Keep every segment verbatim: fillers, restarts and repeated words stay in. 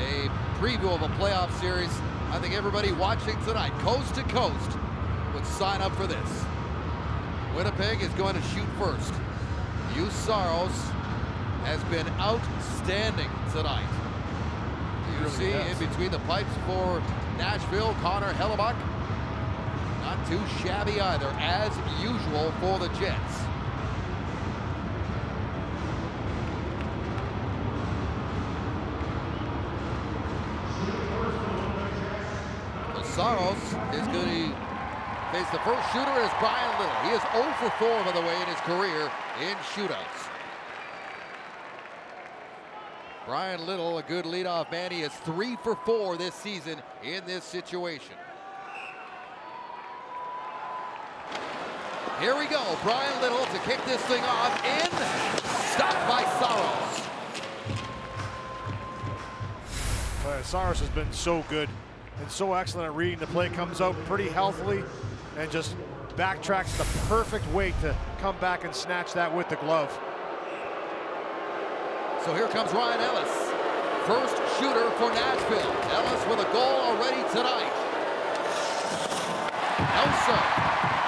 a preview of a playoff series. I think everybody watching tonight, coast to coast, would sign up for this. Winnipeg is going to shoot first. Hugh Saros has been outstanding tonight. You really see has. in between the pipes for Nashville, Connor Hellebuyck. Not too shabby either, as usual for the Jets. Saros is going to face the first shooter is Brian Little. He is zero for four, by the way, in his career in shootouts. Brian Little, a good leadoff man. He is three for four this season in this situation. Here we go. Brian Little to kick this thing off in. Stopped by Saros. Uh, Saros has been so good and so excellent at reading the play. Comes out pretty healthily and just backtracks the perfect way to come back and snatch that with the glove. So here comes Ryan Ellis. First shooter for Nashville. Ellis with a goal already tonight. No, sir.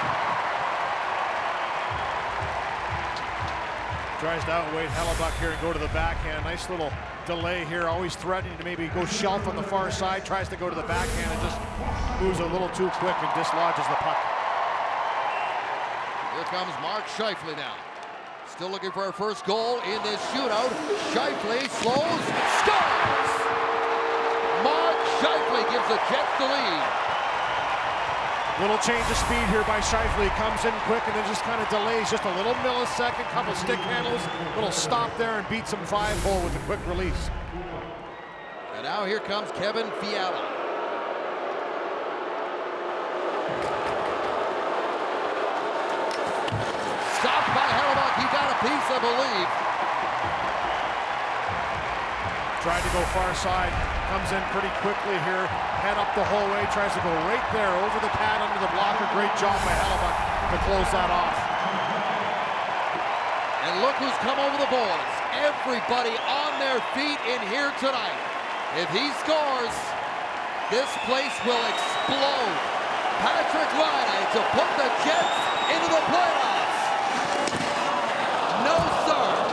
Tries to outweight Hellebuyck here and go to the backhand. Nice little delay here, always threatening to maybe go shelf on the far side. Tries to go to the backhand and just moves a little too quick and dislodges the puck. Here comes Mark Scheifele now. Still looking for our first goal in this shootout. Scheifele slows, scores! Mark Scheifele gives the Jets the lead. Little change of speed here by Scheifele. Comes in quick and then just kind of delays just a little millisecond. Couple stick handles, little stop there and beats him five hole with a quick release. And now here comes Kevin Fiala. Stopped by Hellebuyck. He got a piece, I believe. Tried to go far side. Comes in pretty quickly here. Head up the whole way. Tries to go right there over the pad under the blocker. Great job by Hellebuyck to close that off. And look who's come over the boards. Everybody on their feet in here tonight. If he scores, this place will explode. Patrick Laine to put the Jets into the playoffs. No, sir.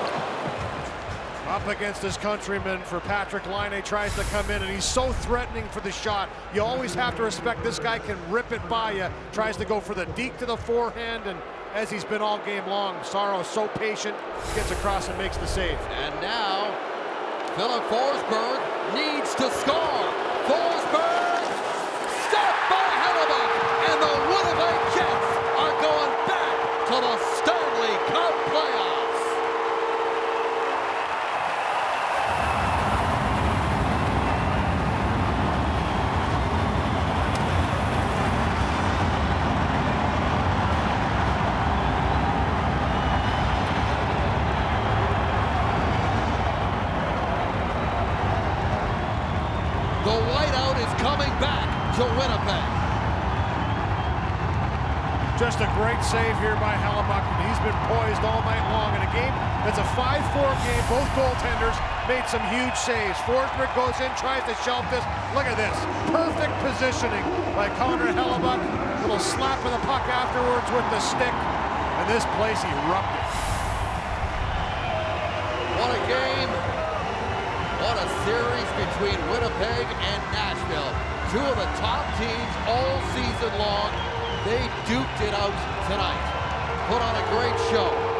Up against his countryman for Patrick Laine. Tries to come in and he's so threatening for the shot. You always have to respect this guy can rip it by you. Tries to go for the deke to the forehand, and as he's been all game long, Saros so patient, gets across and makes the save. And now, Philip Forsberg needs to score. Forsberg, stopped by Hellebuyck, and the Winnipeg Jets are going back to the Stanley Cup playoffs. The whiteout is coming back to Winnipeg. Just a great save here by Hellebuyck, and he's been poised all night long in a game that's a five four game. Both goaltenders made some huge saves. Forsberg goes in, tries to shelf this. Look at this. Perfect positioning by Connor Hellebuyck. Little slap of the puck afterwards with the stick, and this place erupted. What a game. What a series between Winnipeg and Nashville. Two of the top teams all season long. They duked it out tonight. Put on a great show.